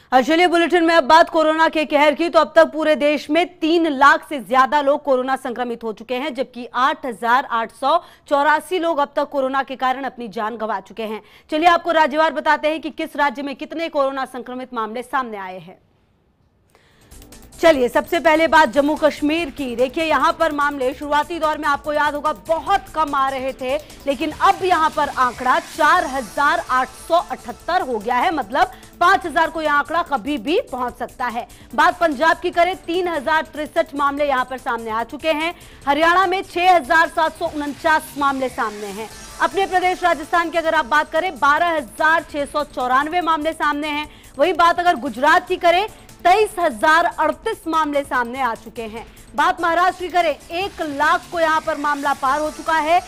चलिए बुलेटिन में अब बात कोरोना के कहर की। तो अब तक पूरे देश में 3 लाख से ज्यादा लोग कोरोना संक्रमित हो चुके हैं, जबकि 8,884 लोग अब तक कोरोना के कारण अपनी जान गंवा चुके हैं। चलिए आपको राज्यवार बताते हैं कि किस राज्य में कितने कोरोना संक्रमित मामले सामने आए हैं। चलिए सबसे पहले बात जम्मू कश्मीर की। देखिए यहाँ पर मामले शुरुआती दौर में आपको याद होगा बहुत कम आ रहे थे, लेकिन अब यहाँ पर आंकड़ा 4,878 हो गया है। मतलब 5,000 को यह आंकड़ा कभी भी पहुंच सकता है। बात पंजाब की करें, 3,063 मामले यहाँ पर सामने आ चुके हैं। हरियाणा में 6,749 मामले सामने हैं। अपने प्रदेश राजस्थान की अगर आप बात करें, 12,694 मामले सामने हैं। वही बात अगर गुजरात की करें, 23,038 मामले सामने आ चुके हैं। बात महाराष्ट्र की करें, 1 लाख को यहां पर मामला पार हो चुका है।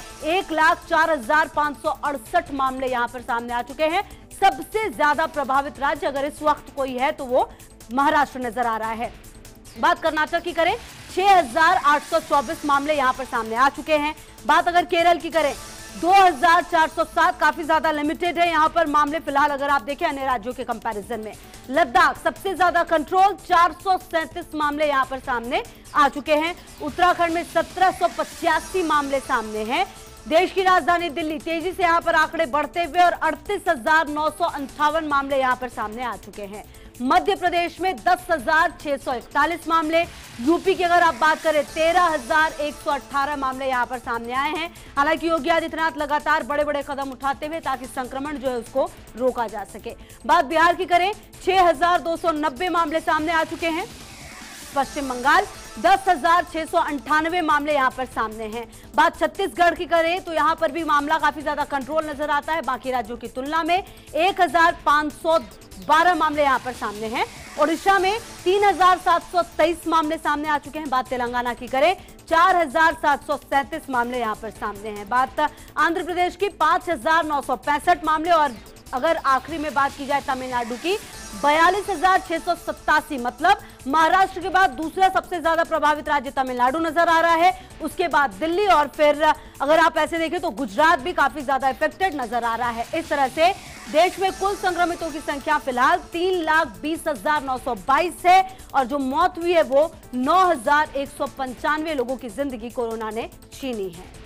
1,04,568 मामले यहां पर सामने आ चुके हैं। सबसे ज्यादा प्रभावित राज्य अगर इस वक्त कोई है तो वो महाराष्ट्र नजर आ रहा है। बात कर्नाटक की करें, 6,824 मामले यहां पर सामने आ चुके हैं। बात अगर केरल की करें, 2,407, काफी ज्यादा लिमिटेड है यहां पर मामले फिलहाल अगर आप देखें अन्य राज्यों के कंपैरिजन में। लद्दाख सबसे ज्यादा कंट्रोल, 437 मामले यहां पर सामने आ चुके हैं। उत्तराखंड में 1,785 मामले सामने हैं। देश की राजधानी दिल्ली तेजी से यहां पर आंकड़े बढ़ते हुए और 38,958 मामले यहां पर सामने आ चुके हैं। मध्य प्रदेश में 10,641 मामले। यूपी की अगर आप बात करें, 13,118 मामले यहां पर सामने आए हैं। हालांकि योगी आदित्यनाथ लगातार बड़े बड़े कदम उठाते हुए ताकि संक्रमण जो है उसको रोका जा सके। बात बिहार की करें, 6,290 मामले सामने आ चुके हैं। पश्चिम बंगाल 10,698 मामले यहां पर सामने हैं। बात छत्तीसगढ़ की करें तो यहां पर भी मामला काफी ज्यादा कंट्रोल नजर आता है बाकी राज्यों की तुलना में। 1,512 मामले यहां पर सामने हैं। ओडिशा में 3,723 मामले सामने आ चुके हैं। बात तेलंगाना की करें, 4,737 मामले यहां पर सामने हैं। बात आंध्र प्रदेश की 5,965 मामले। और अगर आखिरी में बात की जाए तमिलनाडु की, 42,687। मतलब महाराष्ट्र के बाद दूसरा सबसे ज्यादा प्रभावित राज्य तमिलनाडु नजर आ रहा है। उसके बाद दिल्ली और फिर अगर आप ऐसे देखें तो गुजरात भी काफी ज्यादा इफेक्टेड नजर आ रहा है। इस तरह से देश में कुल संक्रमितों की संख्या फिलहाल 3,20,922 है और जो मौत हुई है वो 9,195 लोगों की जिंदगी कोरोना ने छीनी है।